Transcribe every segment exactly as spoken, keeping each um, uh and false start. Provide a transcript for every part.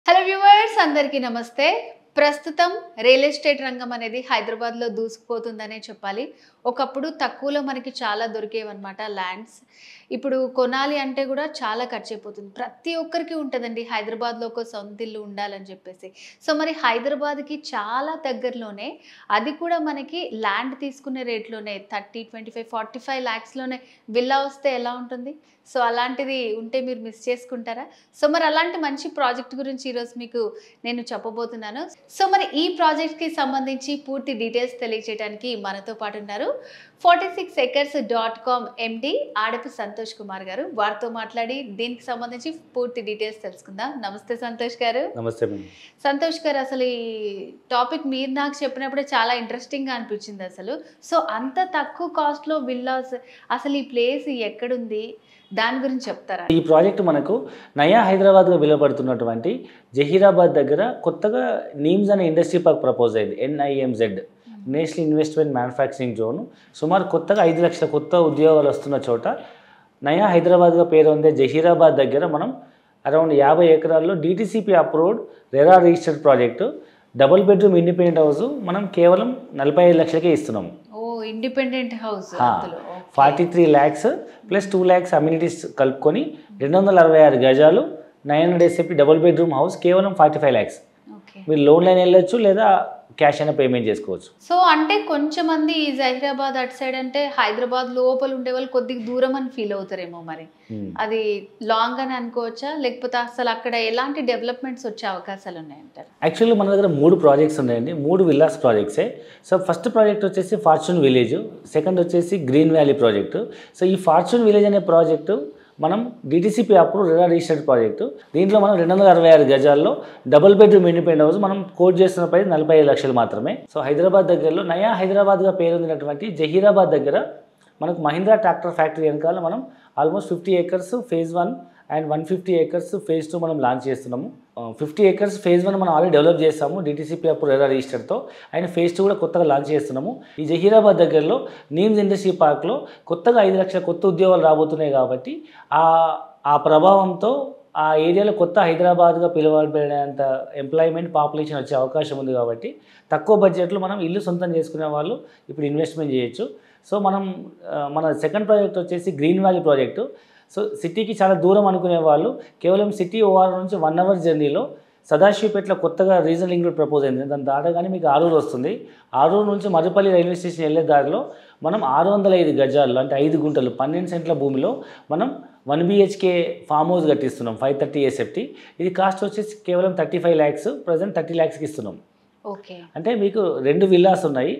Hello viewers అందరికీ నమస్తే. ప్రస్తుతం రియల్ ఎస్టేట్ రంగం అనేది హైదరాబాద్లో దూసుకుపోతుందనే చెప్పాలి. ఒకప్పుడు తక్కువలో మనకి చాలా దొరికేవన్నమాట ల్యాండ్స్. ఇప్పుడు కొనాలి అంటే కూడా చాలా ఖర్చు అయిపోతుంది. ప్రతి ఒక్కరికి ఉంటుందండి హైదరాబాద్లో ఒక సొంత ఇల్లు ఉండాలని చెప్పేసి. సో మరి హైదరాబాద్కి చాలా దగ్గరలోనే, అది కూడా మనకి ల్యాండ్ తీసుకునే రేట్లోనే thirty twenty five forty five ల్యాక్స్లోనే విల్లా వస్తే ఎలా ఉంటుంది? సో అలాంటిది ఉంటే మీరు మిస్ చేసుకుంటారా? సో మరి అలాంటి మంచి ప్రాజెక్ట్ గురించి ఈరోజు మీకు నేను చెప్పబోతున్నాను. సో మరి ఈ ప్రాజెక్ట్కి సంబంధించి పూర్తి డీటెయిల్స్ తెలియజేయడానికి మనతో పాటు ఉన్నారు forty six acres dot com MD Adapu Santosh Kumar గారు. వారితో మాట్లాడి దీనికి సంబంధించి పూర్తి డీటెయిల్స్ తెలుసుకుందాం. నమస్తే సంతోష్ గారు. నమస్తే సంతోష్ గారు, అసలు ఈ టాపిక్ మీరు నాకు చెప్పినప్పుడే చాలా ఇంట్రెస్టింగ్గా అనిపించింది అసలు. సో అంత తక్కువ కాస్ట్లో విల్లాస్, అసలు ఈ ప్లేస్ ఎక్కడుంది, దాని గురించి చెప్తారా? ఈ ప్రాజెక్ట్ మనకు నయా హైదరాబాద్గా పిలువబడుతున్నటువంటి జహీరాబాద్ దగ్గర కొత్తగా నీమ్స్ అనే ఇండస్ట్రీ పార్క్ ప్రపోజ్ అయింది. NIMZ national investment manufacturing zone. సుమారు కొత్తగా ఐదు లక్షల కొత్త ఉద్యోగాలు వస్తున్న చోట నయా హైదరాబాద్గా పేరు ఉంది. జహీరాబాద్ దగ్గర మనం అరౌండ్ యాభై ఎకరాల్లో DTCP approved RERA registered project, double bedroom independent house మనం కేవలం నలభై ఐదు లక్షలకే ఇస్తున్నాము. ఓ independent house forty three lakhs plus two lakhs amenities కలుపుకొని రెండు వందల అరవై ఆరు గజాలు nine hundred SFT double bedroom house కేవలం ఫార్టీ ఫైవ్ ల్యాక్స్. మీరు లోన్ లైన్ వెళ్ళొచ్చు లేదా క్యాష్ అయినా పేమెంట్ చేసుకోవచ్చు. సో అంటే కొంచెం మంది జహీరాబాద్ అటు సైడ్ అంటే హైదరాబాద్ లోపల ఉండే వాళ్ళు కొద్దిగా దూరం అని ఫీల్ అవుతారేమో. మరి అది లాంగ్ అని అనుకోవచ్చా, లేకపోతే అసలు అక్కడ ఎలాంటి డెవలప్మెంట్స్ వచ్చే అవకాశాలు ఉన్నాయంటారు? యాక్చువల్లీ మన దగ్గర మూడు ప్రాజెక్ట్స్ ఉన్నాయండి, మూడు విల్లాస్ ప్రాజెక్ట్సే. సో ఫస్ట్ ప్రాజెక్ట్ వచ్చేసి ఫార్చ్యూన్ విలేజ్, సెకండ్ వచ్చేసి గ్రీన్ వ్యాలీ ప్రాజెక్టు. సో ఈ ఫార్చ్యూన్ విలేజ్ అనే ప్రాజెక్టు మనం డిటిసిపి అప్పుడు రెరా రిజిస్టర్డ్ ప్రాజెక్టు. దీంట్లో మనం రెండు వందల అరవై ఆరు గజాల్లో డబుల్ బెడ్రూమ్ ఇండిపెండెంట్ హౌస్ మనం కోట్ చేస్తున్న ప్రైస్ నలభై ఐదు లక్షలు మాత్రమే. సో హైదరాబాద్ దగ్గరలో నయా హైదరాబాద్గా పేరొందినటువంటి జహీరాబాద్ దగ్గర మనకు మహీంద్రా ట్రాక్టర్ ఫ్యాక్టరీ వెనకాల మనం almost fifty acres phase one and one fifty acres phase two మనం లాంచ్ చేస్తున్నాము. ఫిఫ్టీ ఏకర్స్ ఫేజ్ వన్ మనం ఆల్రెడీ డెవలప్ చేస్తాము డిటిసిపి అప్పుడు రెరా రిజిస్టర్తో, అండ్ ఫేజ్ టూ కూడా కొత్తగా లాంచ్ చేస్తున్నాము. ఈ జహీరాబాద్ దగ్గరలో నీమ్స్ ఇండస్ట్రీ పార్క్లో కొత్తగా ఐదు లక్షల కొత్త ఉద్యోగాలు రాబోతున్నాయి కాబట్టి ఆ ఆ ప్రభావంతో ఆ ఏరియాలో కొత్త హైదరాబాద్గా పిలువబడేంత ఎంప్లాయ్మెంట్ పాపులేషన్ వచ్చే అవకాశం ఉంది. కాబట్టి తక్కువ బడ్జెట్లో మనం ఇల్లు సొంతం చేసుకునే వాళ్ళు ఇప్పుడు ఇన్వెస్ట్మెంట్ చేయొచ్చు. సో మనం మన సెకండ్ ప్రాజెక్ట్ వచ్చేసి గ్రీన్ వ్యాలీ ప్రాజెక్టు. సో సిటీకి చాలా దూరం అనుకునే వాళ్ళు కేవలం సిటీ ఓఆర్ నుంచి వన్ అవర్ జర్నీలో సదాశివపేటలో కొత్తగా రీజనల్ లింక్ రోడ్ ప్రపోజ్ అయింది. దాని దాటగానే మీకు ఆరూరు వస్తుంది. ఆరూరు నుంచి మరుపల్లి రైల్వే స్టేషన్ వెళ్ళే దారిలో మనం ఆరు వందల ఐదు గజాలు అంటే ఐదు గుంటలు పన్నెండు సెంట్ల భూమిలో మనం వన్ బిహెచ్కే ఫామ్ హౌస్ కట్టిస్తున్నాం ఫైవ్ థర్టీ ఎస్ఎఫ్టీ. ఇది కాస్ట్ వచ్చేసి కేవలం thirty five lakhs present thirty ల్యాక్స్కి ఇస్తున్నాం. ఓకే, అంటే మీకు రెండు విల్లాస్ ఉన్నాయి.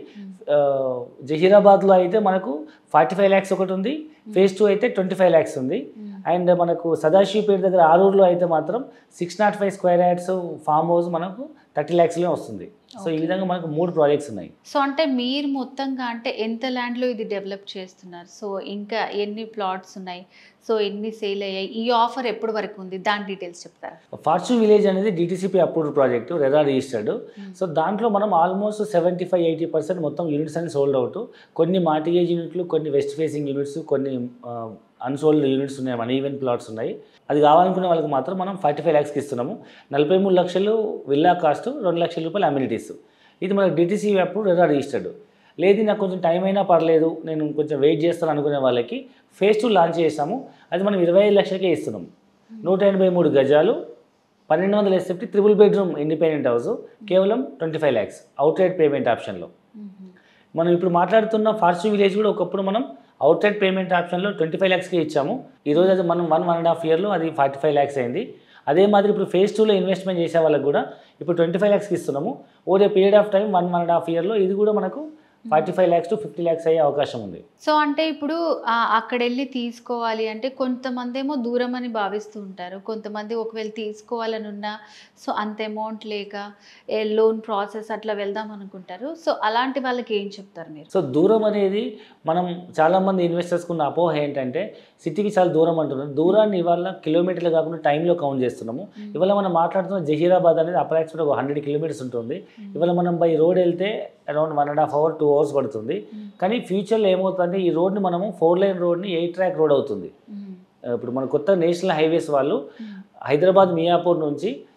జహీరాబాద్లో అయితే మనకు ఫార్టీ ఫైవ్ ల్యాక్స్ ఒకటి ఉంది, ఫేజ్ టూ అయితే ట్వంటీ ఫైవ్ ల్యాక్స్ ఉంది. అండ్ మనకు సదాశివపేట దగ్గర ఆరూరులో అయితే మాత్రం six not five square yards farm house మనకు థర్టీ ల్యాక్స్లో వస్తుంది. సో ఈ విధంగా మనకు మూడు ప్రాజెక్ట్స్ ఉన్నాయి. సో అంటే మీరు మొత్తంగా అంటే ఎంత ల్యాండ్లో ఇది డెవలప్ చేస్తున్నారు? సో ఇంకా ఎన్ని ప్లాట్స్ ఉన్నాయి? సో ఎన్ని సేల్ అయ్యాయి? ఈ ఆఫర్ ఎప్పటి వరకు ఉంది? దాని డీటెయిల్స్ చెప్తారా? ఫార్చ్యూన్ విలేజ్ అనేది DTCP approved project, RERA registered. So దాంట్లో మనం almost seventy five eighty percent మొత్తం యూనిట్స్ అన్ని సోల్డ్ అవుట్. కొన్ని మార్టిగేజ్ యూనిట్లు, కొన్ని వెస్ట్ ఫేసింగ్ యూనిట్స్, కొన్ని అన్సోల్డ్ యూనిట్స్ ఉన్నాయి, వన్ ఈవెన్ ప్లాట్స్ ఉన్నాయి. అది కావాలనుకునే వాళ్ళకి మాత్రం మనం ఫార్టీ ఫైవ్ ల్యాక్స్కి ఇస్తున్నాము. నలభై మూడు లక్షలు విల్లా కాస్ట్, రెండు లక్షల రూపాయలు అమ్యూనిటీస్. ఇది మనకు డిటిసి అప్పుడు రెరా రిజిస్టర్డ్. లేదు నాకు కొంచెం టైం అయినా పర్లేదు, నేను కొంచెం వెయిట్ చేస్తాను అనుకునే వాళ్ళకి ఫేజ్ టూ లాంచ్ చేసాము. అది మనం ఇరవై ఐదు లక్షలకే ఇస్తున్నాము. నూట ఎనభై మూడు గజాలు పన్నెండు వందల SFT triple bedroom independent house కేవలం twenty five lakhs outright payment ఆప్షన్లో. మనం ఇప్పుడు మాట్లాడుతున్న ఫార్చ్యూన్ విలేజ్ కూడా ఒకప్పుడు మనం అవుట్ రైట్ పేమెంట్ ఆప్షన్లో ట్వంటీ ఫైవ్ ల్యాక్స్కి ఇచ్చాము. ఈరోజు అది మనం వన్ వన్ అండ్ హాఫ్ ఇయర్లో అది ఫార్టీ ఫైవ్ ల్యాక్స్ అయింది. అదే మాదిరి ఇప్పుడు ఫేజ్ టూలో ఇన్వెస్ట్మెంట్ చేసే వాళ్ళకి కూడా ఇప్పుడు ట్వంటీ ఫైవ్ ల్యాక్స్కి ఇస్తున్నాము. Over period of time one one and half ఇయర్లో ఇది కూడా మనకు forty five lakhs to fifty lakhs అయ్యే అవకాశం ఉంది. సో అంటే ఇప్పుడు అక్కడ వెళ్ళి తీసుకోవాలి అంటే కొంతమంది ఏమో దూరం అని భావిస్తూ ఉంటారు, కొంతమంది ఒకవేళ తీసుకోవాలని ఉన్నా సో అంత అమౌంట్ లేక లోన్ ప్రాసెస్ అట్లా వెళ్దాం అనుకుంటారు. సో అలాంటి వాళ్ళకి ఏం చెప్తారు మీరు? సో దూరం అనేది మనం చాలామంది ఇన్వెస్టర్స్కి ఉన్న అపోహ ఏంటంటే సిటీకి చాలా దూరం అంటున్నారు. దూరాన్ని ఇవాళ కిలోమీటర్లు కాకుండా టైంలో కౌంట్ చేస్తున్నాము. ఇవాళ మనం మాట్లాడుతున్న జహీరాబాద్ అనేది అప్రాక్సిమేట్ ఒక హండ్రెడ్ కిలోమీటర్స్ ఉంటుంది. ఇవాళ మనం బై రోడ్ వెళ్తే around one and half hour two hours పడుతుంది. కానీ ఫ్యూచర్లో ఏమవుతుందంటే ఈ రోడ్ని మనము ఫోర్ లైన్ రోడ్ని ఎయిట్ ట్రాక్ రోడ్ అవుతుంది. ఇప్పుడు మన కొత్త నేషనల్ హైవేస్ వాళ్ళు హైదరాబాద్ మియాపూర్ నుంచి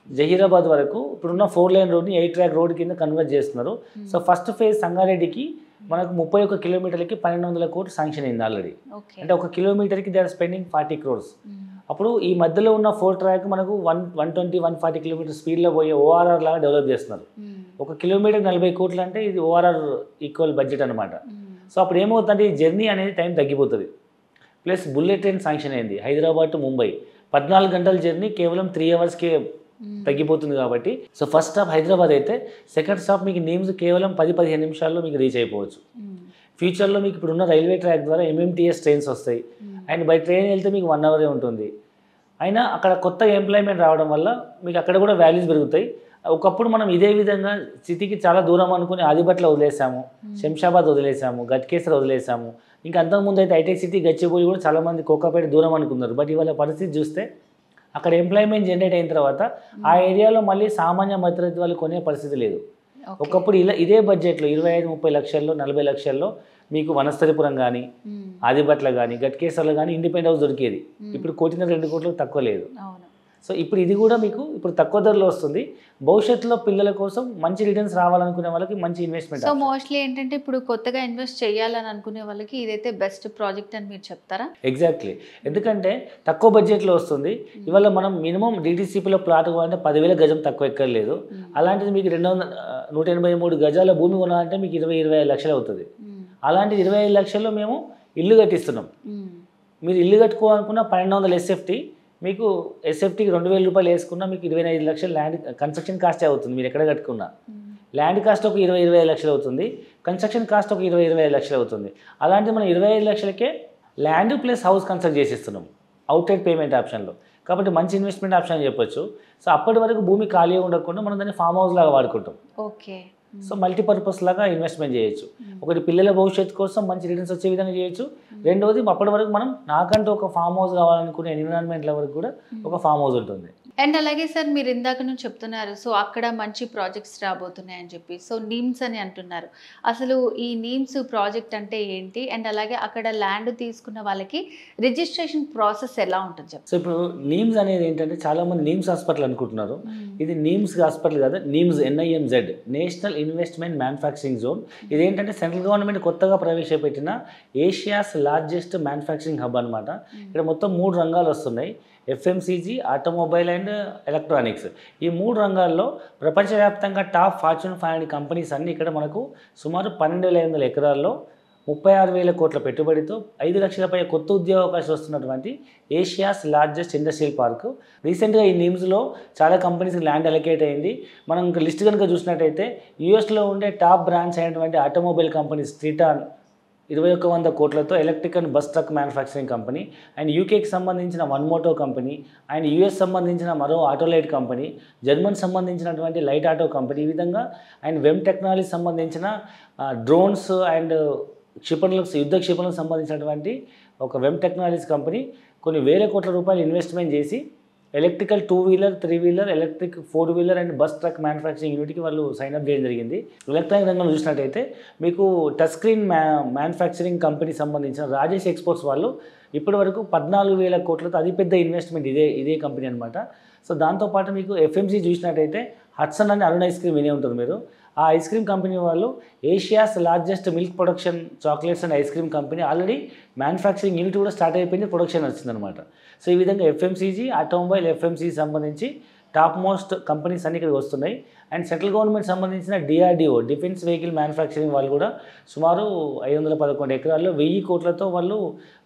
జహీరాబాద్ వరకు ఇప్పుడున్న ఫోర్ లైన్ రోడ్ని ఎయిట్ ట్రాక్ రోడ్ కింద కన్వర్ట్ చేస్తున్నారు. సో ఫస్ట్ ఫేజ్ సంగారెడ్డికి మనకు ముప్పై ఒక్క కిలోమీటర్లకి పన్నెండు వందల కోట్లు శాంక్షన్ అయింది ఆల్రెడీ. అంటే ఒక కిలోమీటర్కి they are spending forty crores. అప్పుడు ఈ మధ్యలో ఉన్న ఫోర్ ట్రాక్ మనకు one one twenty one forty kilometre స్పీడ్లో పోయే ఓఆర్ఆర్ లాగా డెవలప్ చేస్తున్నారు. ఒక కిలోమీటర్ నలభై కోట్లు అంటే ఇది ఓఆర్ఆర్ ఈక్వల్ బడ్జెట్ అనమాట. సో అప్పుడు ఏమవుతుందంటే ఈ జర్నీ అనేది టైం తగ్గిపోతుంది. ప్లస్ బుల్లెట్ ట్రైన్ శాంక్షన్ అయింది హైదరాబాద్ టు ముంబై, పద్నాలుగు గంటల జర్నీ కేవలం త్రీ అవర్స్కే తగ్గిపోతుంది కాబట్టి. సో ఫస్ట్ స్టాప్ హైదరాబాద్ అయితే సెకండ్ స్టాప్ మీకు నీమ్స్ కేవలం పది పదిహేను నిమిషాల్లో మీకు రీచ్ అయిపోవచ్చు. ఫ్యూచర్లో మీకు ఇప్పుడున్న రైల్వే ట్రాక్ ద్వారా ఎంఎంటీఎస్ ట్రైన్స్ వస్తాయి అండ్ బై ట్రైన్ వెళ్తే మీకు వన్ అవరే ఉంటుంది. అయినా అక్కడ కొత్త ఎంప్లాయ్మెంట్ రావడం వల్ల మీకు అక్కడ కూడా వాల్యూస్ పెరుగుతాయి. ఒకప్పుడు మనం ఇదే విధంగా సిటీకి చాలా దూరం అనుకుని ఆదిబట్ల వదిలేసాము, శంషాబాద్ వదిలేసాము, గట్కేసర్ వదిలేసాము. ఇంకా అంతకుముందు అయితే హైటెక్ సిటీ గచ్చిబౌలి కూడా చాలామంది కోకాపేట దూరం అనుకున్నారు. బట్ ఇవాళ పరిస్థితి చూస్తే అక్కడ ఎంప్లాయ్మెంట్ జనరేట్ అయిన తర్వాత ఆ ఏరియాలో మళ్ళీ సామాన్య మధ్యతరగతి వాళ్ళు కొనే పరిస్థితి లేదు. ఒకప్పుడు ఇలా ఇదే బడ్జెట్లో ఇరవై ఐదు ముప్పై లక్షల్లో నలభై లక్షల్లో మీకు వనస్థలిపురం కానీ ఆదిబట్ల కానీ గట్కేసర్లో కానీ ఇండిపెండెంట్ హౌస్ దొరికేది. ఇప్పుడు కోటిన్నర రెండు కోట్లకు తక్కువ లేదు. సో ఇప్పుడు ఇది కూడా మీకు ఇప్పుడు తక్కువ ధరలో వస్తుంది. భవిష్యత్తులో పిల్లల కోసం మంచి రిటర్న్స్ రావాలనుకునే వాళ్ళకి మంచి ఇన్వెస్ట్మెంట్. సో మోస్ట్లీ ఏంటంటే ఇప్పుడు కొత్తగా ఇన్వెస్ట్ చేయాలని అనుకునే వాళ్ళకి ఇదైతే బెస్ట్ ప్రాజెక్ట్ అని మీరు చెప్తారా? ఎగ్జాక్ట్లీ. ఎందుకంటే తక్కువ బడ్జెట్లో వస్తుంది. ఇవాళ మనం మినిమం డిటీసీపీలో ప్లాట్ కొనాలంటే పదివేల గజం తక్కువ ఎక్కర్లేదు. అలాంటిది మీకు రెండు వందల నూట ఎనభై మూడు గజాల భూమి కొనాలంటే మీకు ఇరవై ఇరవై ఐదు లక్షలు అవుతుంది. అలాంటిది ఇరవై ఐదు లక్షల్లో మేము ఇల్లు కట్టిస్తున్నాం. మీరు ఇల్లు కట్టుకోవాలనుకున్న పన్నెండు వందల ఎస్ఎఫ్టీ మీకు ఎస్ఎఫ్టీకి రెండు వేల రూపాయలు వేసుకున్నా మీకు ఇరవై ఐదు లక్షలు ల్యాండ్ కన్స్ట్రక్షన్ కాస్టే అవుతుంది. మీరు ఎక్కడ కట్టుకున్నా ల్యాండ్ కాస్ట్ ఒక ఇరవై ఇరవై ఐదు లక్షలు అవుతుంది, కన్స్ట్రక్షన్ కాస్ట్ ఒక ఇరవై ఇరవై ఐదు లక్షలు అవుతుంది. అలాంటిది మనం ఇరవై ఐదు లక్షలకే ల్యాండ్ ప్లస్ హౌస్ కన్స్ట్రక్ట్ చేసిస్తున్నాం అవుట్ సైడ్ పేమెంట్ ఆప్షన్లో. కాబట్టి మంచి ఇన్వెస్ట్మెంట్ ఆప్షన్ అని చెప్పొచ్చు. సో అప్పటి వరకు భూమి ఖాళీ ఉండకుండా మనం దాన్ని ఫామ్ హౌస్ లాగా వాడుకుంటాం. ఓకే. సో మల్టీపర్పస్ లాగా ఇన్వెస్ట్మెంట్ చేయొచ్చు. ఒకటి పిల్లల భవిష్యత్తు కోసం మంచి రిటర్న్స్ వచ్చే విధంగా చేయొచ్చు. రెండవది అప్పటి వరకు మనం నాకంటూ ఒక ఫామ్ హౌస్ కావాలనుకునే ఎన్విరాన్మెంట్ల వరకు కూడా ఒక ఫామ్ హౌస్ ఉంటుంది. అండ్ అలాగే సార్ మీరు ఇందాక నుంచి చెప్తున్నారు సో అక్కడ మంచి ప్రాజెక్ట్స్ రాబోతున్నాయి అని చెప్పి, సో నీమ్స్ అని అంటున్నారు. అసలు ఈ నీమ్స్ ప్రాజెక్ట్ అంటే ఏంటి అండ్ అలాగే అక్కడ ల్యాండ్ తీసుకున్న వాళ్ళకి రిజిస్ట్రేషన్ ప్రాసెస్ ఎలా ఉంటుంది చెప్పండి. సో ఇప్పుడు నీమ్స్ అనేది ఏంటంటే చాలా మంది నీమ్స్ హాస్పిటల్ అనుకుంటున్నారు. ఇది నీమ్స్ హాస్పిటల్ కాదు, NIMZ NIMZ national investment manufacturing zone. ఇదేంటంటే సెంట్రల్ గవర్నమెంట్ కొత్తగా ప్రవేశపెట్టిన ఏషియాస్ లార్జెస్ట్ మ్యానుఫ్యాక్చరింగ్ హబ్ అనమాట. ఇక్కడ మొత్తం మూడు రంగాలు వస్తున్నాయి, ఎఫ్ఎంసీజీ, ఆటోమొబైల్ అండ్ ఎలక్ట్రానిక్స్. ఈ మూడు రంగాల్లో ప్రపంచవ్యాప్తంగా top fortune five hundred companies అన్నీ ఇక్కడ మనకు సుమారు పన్నెండు వేల ఐదు వందల ఎకరాల్లో ముప్పై ఆరు వేల కోట్ల పెట్టుబడితో ఐదు లక్షల పై కొత్త ఉద్యోగ అవకాశాలు వస్తున్నటువంటి ఏషియాస్ లార్జెస్ట్ ఇండస్ట్రియల్ పార్క్. రీసెంట్గా ఈ నీమ్స్లో చాలా కంపెనీస్కి ల్యాండ్ అలొకేట్ అయింది. మనం ఇంకా లిస్ట్ కనుక చూసినట్టయితే యూఎస్లో ఉండే టాప్ బ్రాండ్స్ అయినటువంటి ఆటోమొబైల్ కంపెనీస్ ట్రిటాన్ ఇరవై ఒక్క వంద కోట్లతో electric and bus truck manufacturing company, and యూకేకి సంబంధించిన One Moto company, and US సంబంధించిన మరో ఆటోలైట్ కంపెనీ, జర్మన్ సంబంధించినటువంటి లైట్ ఆటో కంపెనీ, ఈ విధంగా అండ్ వెమ్ టెక్నాలజీ సంబంధించిన డ్రోన్స్ అండ్ క్షిపణులకు యుద్ధ క్షిపణులకు సంబంధించినటువంటి ఒక వెమ్ టెక్నాలజీస్ కంపెనీ కొన్ని వేల కోట్ల రూపాయలు ఇన్వెస్ట్మెంట్ చేసి electrical two wheeler, three wheeler, electric four wheeler and bus truck manufacturing యూనిట్కి వాళ్ళు సైన్అప్ చేయడం జరిగింది. ఎలక్ట్రానిక్ రంగంలో చూసినట్టయితే మీకు టచ్ స్క్రీన్ మ్యా మ్యానుఫ్యాక్చరింగ్ కంపెనీ సంబంధించిన రాజేష్ ఎక్స్పోర్ట్స్ వాళ్ళు ఇప్పటి వరకు పద్నాలుగు వేల కోట్లతో అతిపెద్ద ఇన్వెస్ట్మెంట్ ఇదే ఇదే కంపెనీ అనమాట. సో దాంతోపాటు మీకు ఎఫ్ఎంసీ చూసినట్టయితే హట్సన్ అని అరుణ్ ఐస్ క్రీమ్ వినే ఉంటుంది మీరు. ఆ ఐస్ క్రీమ్ కంపెనీ వాళ్ళు Asia's largest milk production chocolates and ice cream company already manufacturing unit కూడా స్టార్ట్ అయిపోయింది, ప్రొడక్షన్ వచ్చిందనమాట. సో ఈ విధంగా ఎఫ్ఎంసీజీ, ఆటోమొబైల్, ఎఫ్ఎంసీజీ సంబంధించి టాప్ మోస్ట్ కంపెనీస్ అన్ని ఇక్కడికి వస్తున్నాయి. అండ్ సెంట్రల్ గవర్నమెంట్ సంబంధించిన డిఆర్డిఓ డిఫెన్స్ వెహికల్ మ్యానుఫ్యాక్చరింగ్ వాళ్ళు కూడా సుమారు ఐదు వందల పదకొండు ఎకరాల్లో వెయ్యి కోట్లతో వాళ్ళు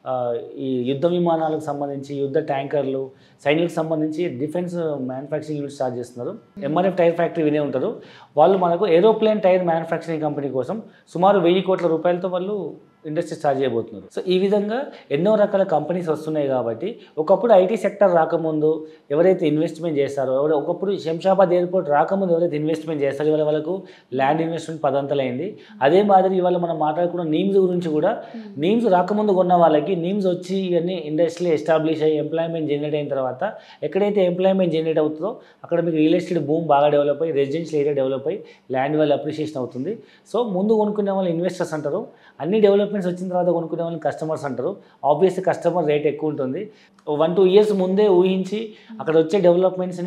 ఈ యుద్ధ విమానాలకు సంబంధించి, యుద్ధ ట్యాంకర్లు, సైన్యులకు సంబంధించి డిఫెన్స్ మ్యానుఫ్యాక్చరింగ్ యూనిట్ స్టార్ట్ చేస్తున్నారు. ఎంఆర్ఎఫ్ టైర్ ఫ్యాక్టరీ వినే ఉంటారు వాళ్ళు. మనకు ఏరోప్లేన్ టైర్ మ్యానుఫ్యాక్చరింగ్ కంపెనీ కోసం సుమారు వెయ్యి కోట్ల రూపాయలతో వాళ్ళు ఇండస్ట్రీ స్టార్ట్ చేయబోతున్నారు. సో ఈ విధంగా ఎన్నో రకాల కంపెనీస్ వస్తున్నాయి కాబట్టి ఒకప్పుడు ఐటీ సెక్టర్ రాకముందు ఎవరైతే ఇన్వెస్ట్మెంట్ చేస్తారో, ఎవరు ఒకప్పుడు శంషాబాద్ ఎయిర్పోర్ట్ రాకముందు ఎవరైతే ఇన్వెస్ట్మెంట్ చేస్తారో ఇవాళ వాళ్ళకు ల్యాండ్ ఇన్వెస్ట్మెంట్ పదంతలైంది. అదే మాదిరి ఇవాళ మనం మాట్లాడుకున్న నీమ్స్ గురించి కూడా, నీమ్స్ రాకముందు కొన్న వాళ్ళకి నీమ్స్ వచ్చి ఇవన్నీ ఇండస్ట్రీ ఎస్టాబ్లిష్ అయ్యి ఎంప్లాయ్మెంట్ జనరేట్ అయిన తర్వాత ఎక్కడైతే ఎంప్లాయ్మెంట్ జనరేట్ అవుతుందో అక్కడ మీకు రియల్ ఎస్టేట్ భూమి బాగా డెవలప్ అయ్యి రెసిడెన్షియల్ ఏరియా డెవలప్ అయ్యి ల్యాండ్ వాల్యూ అప్రిషియేషన్ అవుతుంది. సో ముందు కొనుక్కునే వాళ్ళు ఇన్వెస్టర్స్ అంటారు, అన్ని డెవలప్మెంట్స్ వచ్చిన తర్వాత కొనుక్కునే వాళ్ళని కస్టమర్స్ అంటారు. ఆబ్వియస్లీ కస్టమర్ రేట్ ఎక్కువ ఉంటుంది. వన్ టూ ఇయర్స్ ముందే ఊహించి అక్కడ వచ్చే డెవలప్మెంట్స్ని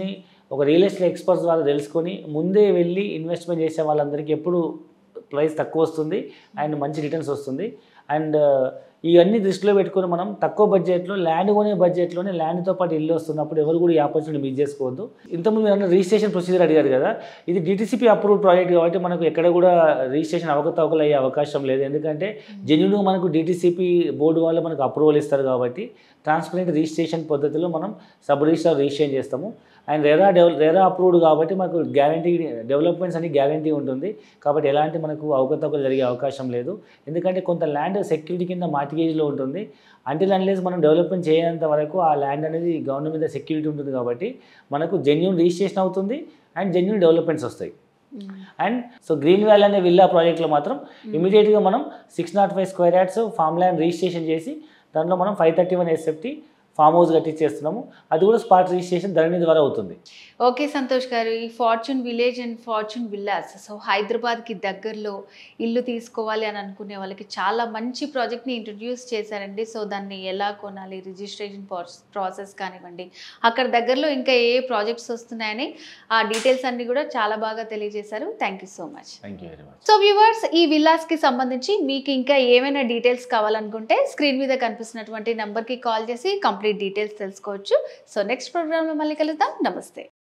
ఒక రియల్ ఎస్టేట్ ఎక్స్పర్ట్స్ ద్వారా తెలుసుకొని ముందే వెళ్ళి ఇన్వెస్ట్మెంట్ చేసే వాళ్ళందరికీ ఎప్పుడు ప్రైస్ తక్కువ వస్తుంది అండ్ మంచి రిటర్న్స్ వస్తుంది. అండ్ ఇవన్నీ దృష్టిలో పెట్టుకొని మనం తక్కువ బడ్జెట్లో ల్యాండ్ కొనే బడ్జెట్లోనే ల్యాండ్తో పాటు ఇల్లు వస్తున్నప్పుడు ఎవరు కూడా ఈ ఆపర్చునిటీ మిస్ చేసుకోవద్దు. ఇంతకుముందు మీరు అన్న రిజిస్ట్రేషన్ ప్రొసీజర్ అడిగారు కదా, ఇది డిటిసిపి అప్రూవ్డ్ ప్రాజెక్ట్ కాబట్టి మనకు ఎక్కడ కూడా రిజిస్ట్రేషన్ అవకతవకలు అయ్యే అవకాశం లేదు. ఎందుకంటే జెన్యూన్గా మనకు డిటిసిపి బోర్డు వాళ్ళు మనకు అప్రూవల్ ఇస్తారు కాబట్టి ట్రాన్స్పరెంట్ రిజిస్ట్రేషన్ పద్ధతిలో మనం సబ్ రిజిస్టర్ రిజిస్ట్రేషన్ చేస్తాము. అండ్ రెరా డెవల రెరా అప్రూవ్డ్ కాబట్టి మనకు గ్యారంటీ డెవలప్మెంట్స్ అని గ్యారంటీ ఉంటుంది కాబట్టి ఎలాంటి మనకు అవకతవకలు జరిగే అవకాశం లేదు. ఎందుకంటే కొంత ల్యాండ్ సెక్యూరిటీ కింద మార్టిగేజ్లో ఉంటుంది. అంటిల్ అన్లెస్ మనం డెవలప్మెంట్ చేయనంత వరకు ఆ ల్యాండ్ అనేది గవర్నమెంట్ మీద సెక్యూరిటీ ఉంటుంది కాబట్టి మనకు జెన్యూన్ రిజిస్ట్రేషన్ అవుతుంది అండ్ జెన్యూన్ డెవలప్మెంట్స్ వస్తాయి. అండ్ సో గ్రీన్ వ్యాలీ అనే విల్లా ప్రాజెక్ట్లో మాత్రం ఇమీడియట్గా మనం six not five square yards farm land registration చేసి దాంట్లో మనం five thirty one SFT farm house కట్టించేస్తున్నాము. అది కూడా స్పాట్ రిజిస్ట్రేషన్ ధరణి ద్వారా అవుతుంది. ఓకే సంతోష్ గారు, ఈ fortune village and fortune villas so హైదరాబాద్కి దగ్గరలో ఇల్లు తీసుకోవాలి అని అనుకునే వాళ్ళకి చాలా మంచి ప్రాజెక్ట్ని ఇంట్రడ్యూస్ చేశారండి. సో దాన్ని ఎలా కొనాలి, రిజిస్ట్రేషన్ ప్రాసెస్ కానివ్వండి, అక్కడ దగ్గరలో ఇంకా ఏ ప్రాజెక్ట్స్ వస్తున్నాయని ఆ డీటెయిల్స్ అన్ని కూడా చాలా బాగా తెలియజేశారు. Thank you so much. Thank you very much. So viewers, ఈ విల్లాస్కి సంబంధించి మీకు ఇంకా ఏమైనా డీటెయిల్స్ కావాలనుకుంటే స్క్రీన్ మీద కనిపిస్తున్నటువంటి నెంబర్కి కాల్ చేసి కంప్లీట్ డీటెయిల్స్ తెలుసుకోవచ్చు. సో నెక్స్ట్ ప్రోగ్రామ్లో మళ్ళీ కలుద్దాం. నమస్తే.